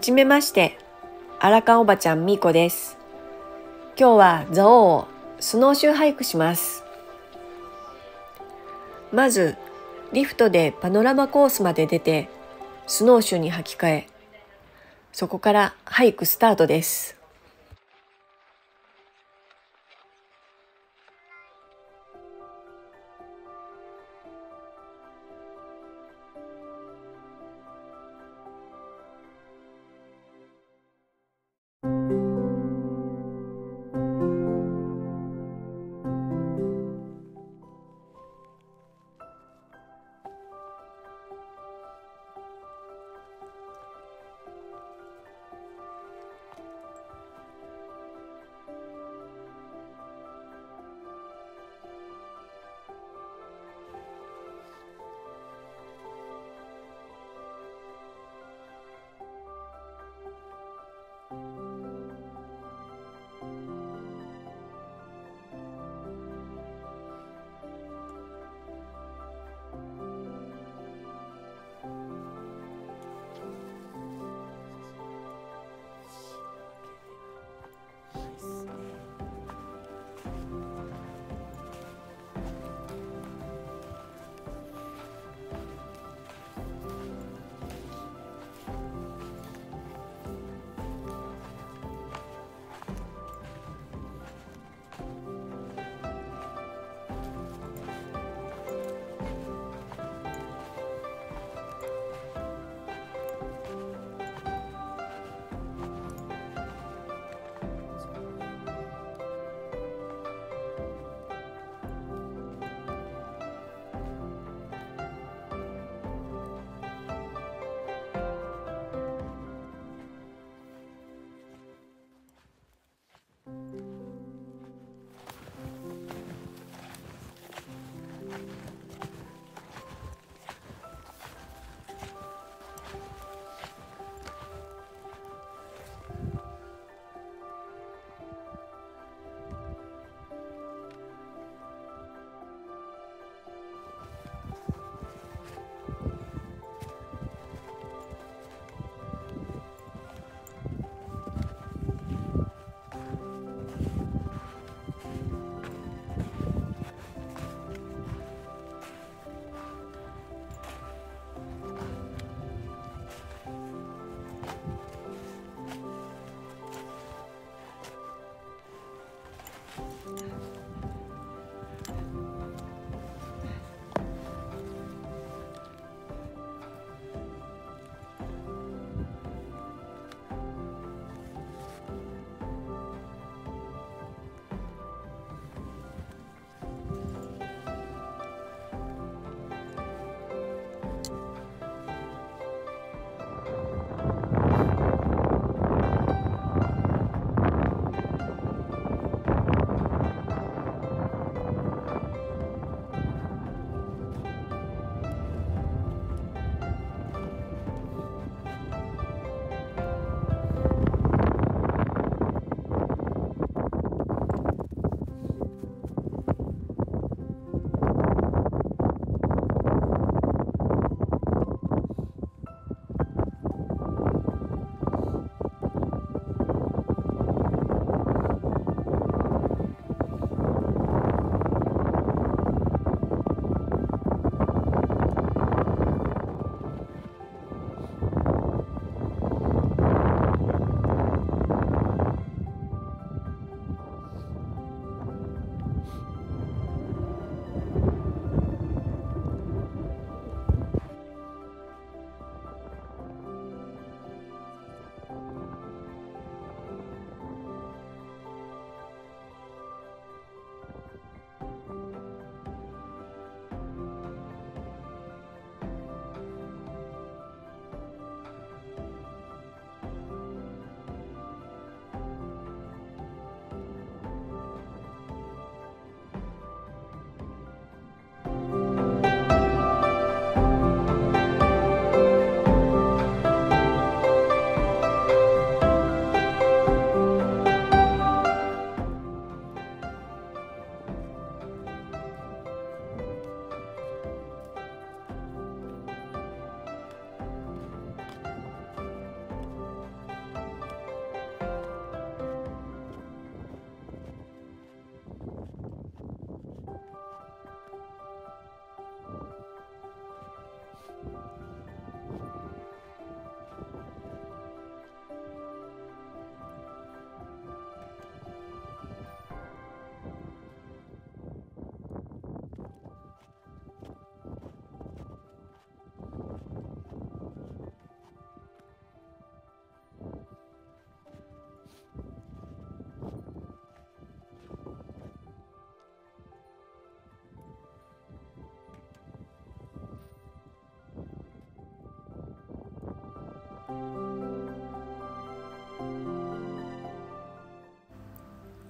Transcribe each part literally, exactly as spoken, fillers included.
じめまして、アラカンおばちゃんみーこです。今日は蔵王をスノーシューハイクします。まず、リフトでパノラマコースまで出て、スノーシューに履き替え、そこからハイクスタートです。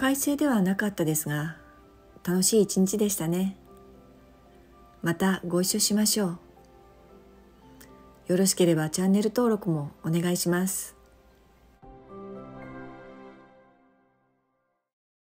快晴ではなかったですが、楽しい一日でしたね。またご一緒しましょう。よろしければチャンネル登録もお願いします。